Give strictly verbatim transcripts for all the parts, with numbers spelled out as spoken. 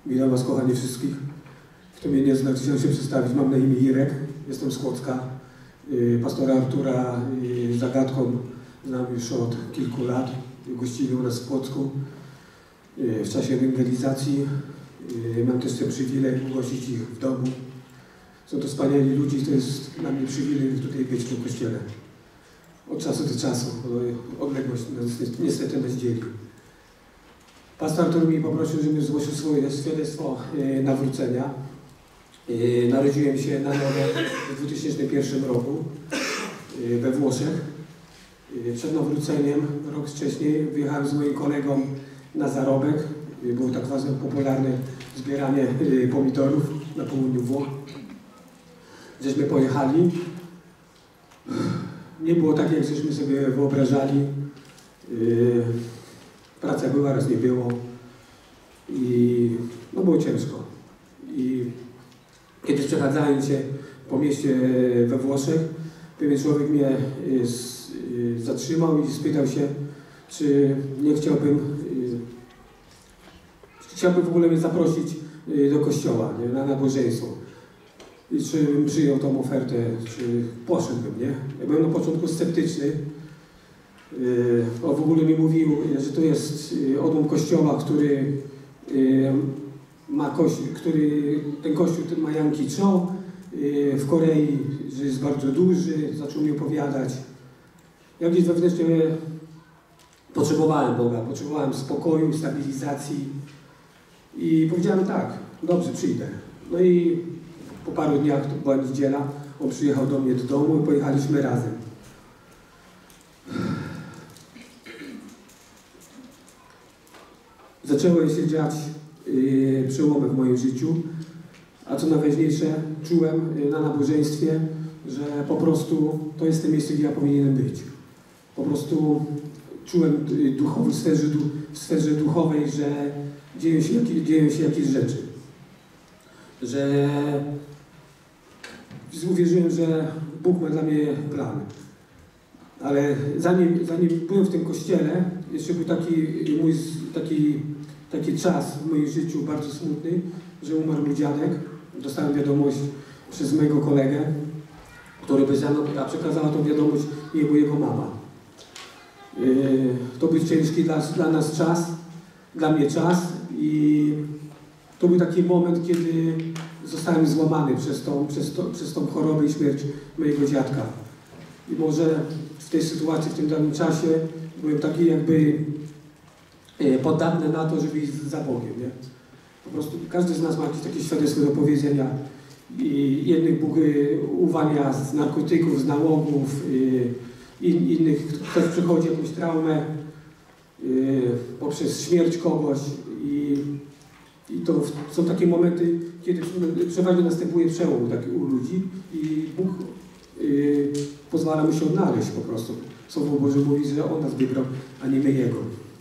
Witam Was, kochani wszystkich. Kto mnie nie zna, chciałem się przedstawić. Mam na imię Irek, jestem z Kłodzka. Pastora Artura Zagadką znam już od kilku lat. Gościli u nas w Kłodzku w czasie ewangelizacji. Mam też ten przywilej gościć ich w domu. Są to wspaniali ludzie, to jest dla mnie przywilej tutaj być w tym kościele. Od czasu do czasu, bo odległość niestety nas dzieli. Pastor Artur mi poprosił, żebym zgłosił swoje świadectwo e, nawrócenia. E, narodziłem się na nowo w dwa tysiące pierwszym roku e, we Włoszech. E, przed nawróceniem, rok wcześniej, wyjechałem z moim kolegą na zarobek. E, było tak zwane popularne zbieranie e, pomidorów na południu Włoch. Żeśmy pojechali. Nie było tak, jak żeśmy sobie wyobrażali. E, Praca była, raz nie było i no było ciężko. I kiedy przechadzałem się po mieście we Włoszech, pewien człowiek mnie zatrzymał i spytał się, czy nie chciałbym, chciałbym w ogóle mnie zaprosić do kościoła, nie, na nabożeństwo. I czy bym przyjął tą ofertę, czy poszedłbym, nie? Ja byłem na początku sceptyczny. O, w ogóle mi mówił, że to jest odłam kościoła, który ma kościół, który ten kościół ten ma Janki Cho w Korei, że jest bardzo duży, zaczął mi opowiadać. Ja gdzieś wewnętrznie potrzebowałem Boga, potrzebowałem spokoju, stabilizacji i powiedziałem tak, dobrze, przyjdę. No i po paru dniach, to była niedziela, on przyjechał do mnie do domu i pojechaliśmy razem. Zaczęły się dziać yy, przełomy w moim życiu, a co najważniejsze, czułem yy, na nabożeństwie, że po prostu to jest to miejsce, gdzie ja powinienem być. Po prostu czułem yy, duchowy, w, sferze, w sferze duchowej, że dzieją się, jakieś, dzieją się jakieś rzeczy. Że uwierzyłem, że Bóg ma dla mnie plan. Ale zanim, zanim byłem w tym kościele, jeszcze był taki mój taki, taki czas w moim życiu bardzo smutny, że umarł mój dziadek. Dostałem wiadomość przez mojego kolegę, który by a przekazała tą wiadomość jego, jego mama. Yy, to był ciężki dla, dla nas czas, dla mnie czas i to był taki moment, kiedy zostałem złamany przez tą, przez, to, przez tą chorobę i śmierć mojego dziadka. I może w tej sytuacji, w tym danym czasie byłem taki jakby podatny na to, żeby iść za Bogiem, nie? Po prostu każdy z nas ma jakieś takie świadectwo do powiedzenia. I jednych Bóg uwalnia z narkotyków, z nałogów, in, innych ktoś przechodzi jakąś traumę poprzez śmierć kogoś. I, i to są takie momenty, kiedy przeważnie następuje przełom taki u ludzi i Bóg Yy, pozwala mu się odnaleźć po prostu. Słowo Boże mówi, że On nas wybrał, a nie my Jego.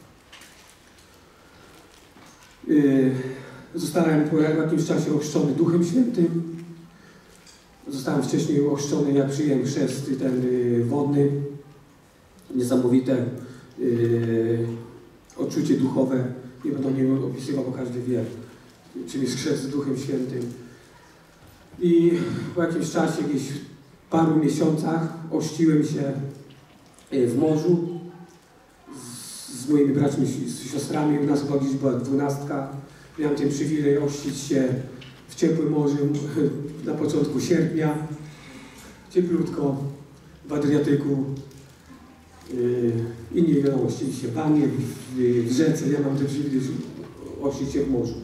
Yy, zostałem po jakimś czasie ochrzczony Duchem Świętym. Zostałem wcześniej ochrzczony, jak przyjąłem chrzest ten yy, wodny. Niesamowite yy, odczucie duchowe. Nie będę nie opisywał, bo każdy wie, czym jest chrzest z Duchem Świętym. I po jakimś czasie, gdzieś paru miesiącach ochrzciłem się w morzu z, z moimi braćmi, z siostrami. U nas chyba gdzieś była dwunastka. Miałem ten przywilej ochrzcić się w ciepłym morzu na początku sierpnia. Cieplutko, w Adriatyku. Yy, inni wiadomo, ochrzcili się w wannie, w, w rzece. Ja mam ten przywilej ochrzcić się w morzu.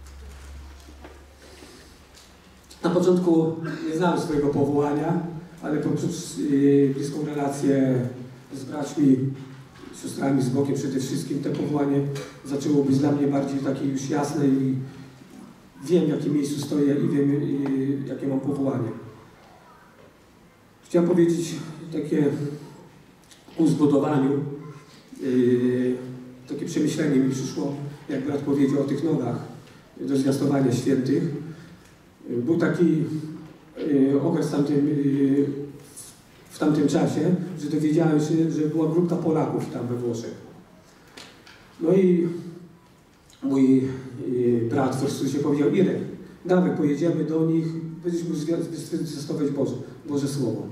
Na początku nie znałem swojego powołania, ale poprzez yy, bliską relację z braćmi, siostrami, z Bogiem przede wszystkim, to powołanie zaczęło być dla mnie bardziej takie już jasne i wiem, w jakim miejscu stoję i wiem, yy, jakie mam powołanie. Chciałem powiedzieć takie ku zbudowaniu, yy, takie przemyślenie mi przyszło, jak brat powiedział o tych nogach do zwiastowania świętych. Był taki y, okres w tamtym, y, w tamtym czasie, że dowiedziałem się, że była grupka Polaków tam we Włoszech. No i mój y, brat w Chrystusie powiedział: Irek, dawaj, pojedziemy do nich, będziesz mógł zwiastować Boże, Boże Słowo.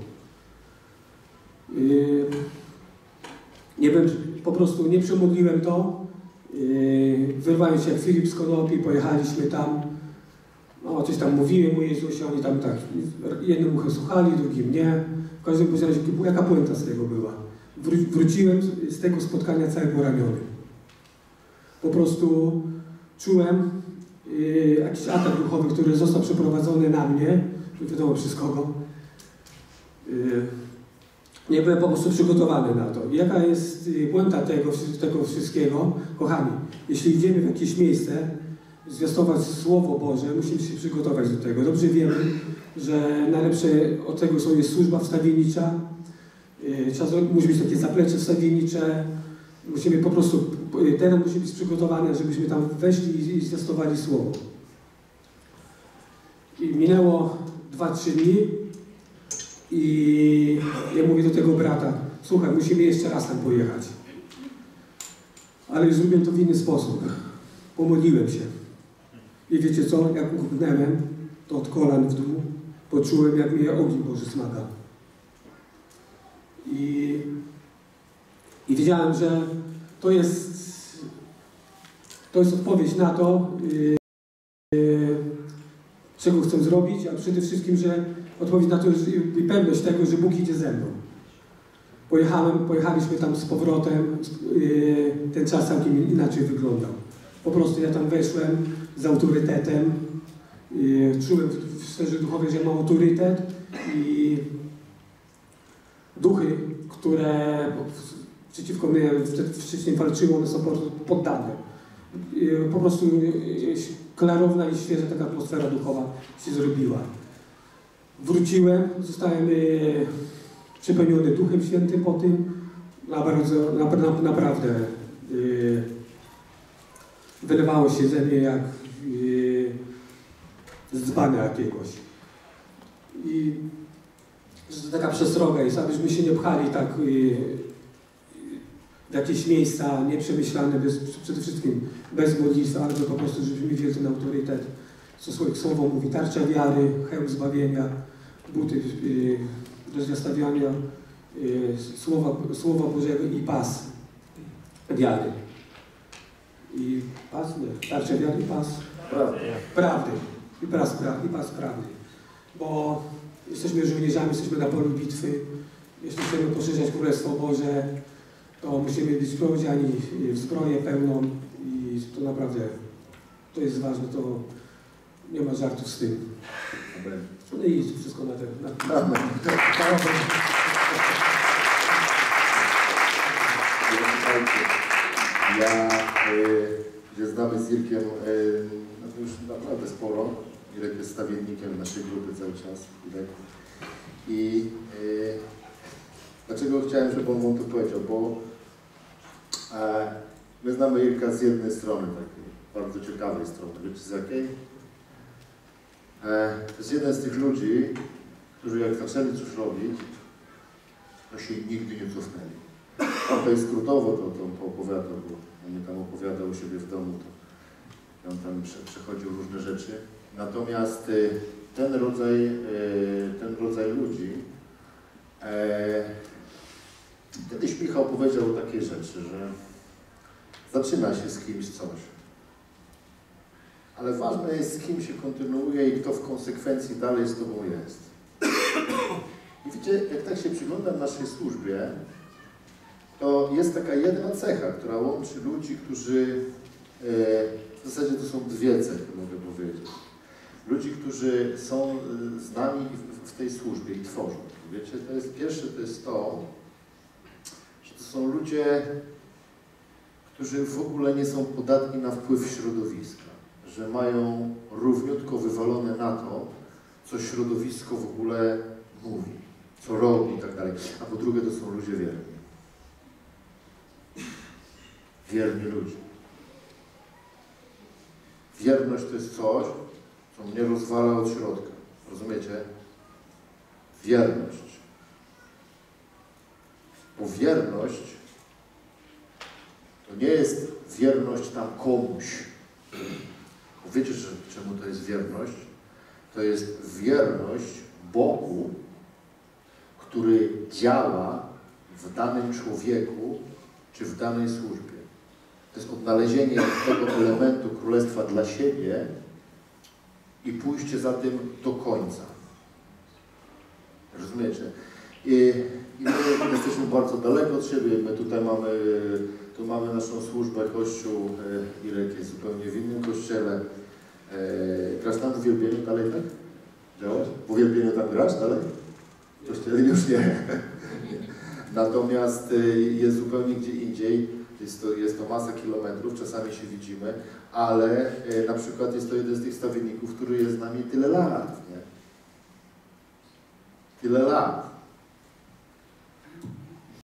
Y, nie wiem, po prostu nie przemodliłem to. Yy, wyrwałem się jak Filip z konopi, pojechaliśmy tam. No, coś tam mówiłem o Jezusie, oni tam tak, jednym uchem słuchali, drugim nie. W każdym razie, jaka puenta z tego była? Wró wróciłem z, z tego spotkania cały poraniony. Po prostu czułem yy, jakiś atak duchowy, który został przeprowadzony na mnie, nie wiadomo przez kogo. Yy, Nie byłem po prostu przygotowany na to. I jaka jest puenta tego, tego wszystkiego? Kochani, jeśli idziemy w jakieś miejsce, zwiastować Słowo Boże, musimy się przygotować do tego. Dobrze wiemy, że najlepsze od tego są jest służba wstawiennicza. Musi być takie zaplecze wstawiennicze. Musimy po prostu, teren musi być przygotowany, żebyśmy tam weszli i zwiastowali Słowo. I minęło dwa trzy dni. I ja mówię do tego brata: słuchaj, musimy jeszcze raz tam pojechać. Ale już zrobiłem to w inny sposób. Pomodliłem się. I wiecie co? Jak uchnęłem, to od kolan w dół poczułem, jak mnie ogień Boży smaga. I, I wiedziałem, że to jest, to jest odpowiedź na to, yy, yy, czego chcę zrobić, a przede wszystkim, że odpowiedź na to i pewność tego, że Bóg idzie ze mną. Pojechałem, pojechaliśmy tam z powrotem, yy, ten czas całkiem inaczej wyglądał. Po prostu ja tam weszłem z autorytetem, yy, czułem w sferze duchowej, że mam autorytet i duchy, które przeciwko mnie wcześniej walczyły, one są poddane. Yy, po prostu yy, klarowna i świeża taka atmosfera duchowa się zrobiła. Wróciłem, zostałem yy, przepełniony Duchem Świętym po tym. Na bardzo, na, na, naprawdę yy, wylewało się ze mnie jak yy, z dzbana jakiegoś. I że to taka przestroga jest, abyśmy się nie pchali tak yy, w jakieś miejsca nieprzemyślane, bez, przede wszystkim bez modlitwy, ale po prostu, żebyśmy mieli ten autorytet. Co Słowo mówi: tarcza wiary, hełm zbawienia, buty yy, do zwiastowania yy, słowa, słowa Bożego i pas wiary. I pas, nie, tarcza wiary i pas prawdy. prawdy. I, pas, pra, I pas prawdy. Bo jesteśmy żołnierzami, jesteśmy na polu bitwy. Jeśli chcemy poszerzać Królestwo Boże, to musimy być przeodziani w zbroję pełną i to naprawdę, to jest ważne, to nie ma żartów z tym. No i wszystko na ten. Na, na, na. Ja, gdzie znamy z Irkiem, no to już naprawdę sporo. Irek jest stawiennikiem naszej grupy cały czas. Irek. I y, dlaczego chciałem, żeby on wam to powiedział? Bo e, my znamy Irka z jednej strony, takiej bardzo ciekawej strony. Wiecie z jakiej? E, to jest jeden z tych ludzi, którzy jak zaczęli coś robić, to się nigdy nie cofnęli. On to jest skrótowo, to, to, to opowiada, bo on mnie tam opowiada u siebie w domu, to on tam prze, przechodził różne rzeczy. Natomiast y, ten rodzaj, y, ten rodzaj ludzi, e, kiedyś Michał powiedział takie rzeczy, że zaczyna się z kimś coś, ale ważne jest, z kim się kontynuuje i kto w konsekwencji dalej z tobą jest. I wiecie, jak tak się przyglądam naszej służbie, to jest taka jedna cecha, która łączy ludzi, którzy, e, w zasadzie to są dwie cechy, mogę powiedzieć. Ludzi, którzy są z nami w, w tej służbie i tworzą. Wiecie, to jest pierwsze, to jest to, że to są ludzie, którzy w ogóle nie są podatni na wpływ środowiska, że mają równiutko wywalone na to, co środowisko w ogóle mówi, co robi i tak dalej. A po drugie, to są ludzie wierni. Wierni ludzie. Wierność to jest coś, co mnie rozwala od środka. Rozumiecie? Wierność. Bo wierność to nie jest wierność tam komuś, Wiecie, że, czemu to jest wierność? To jest wierność Bogu, który działa w danym człowieku czy w danej służbie. To jest odnalezienie tego elementu królestwa dla siebie i pójście za tym do końca. Rozumiecie? I, i my jesteśmy bardzo daleko od siebie. My tutaj mamy, tu mamy naszą służbę, kościół. Irek jest zupełnie w innym kościele. Grasz tam w uwielbieniu dalej, tak? Działasz? W uwielbieniu tam grasz dalej? W kościele już nie. Natomiast jest zupełnie gdzie indziej. Jest to, jest to masa kilometrów, czasami się widzimy, ale na przykład jest to jeden z tych stawienników, który jest z nami tyle lat, nie? Tyle lat.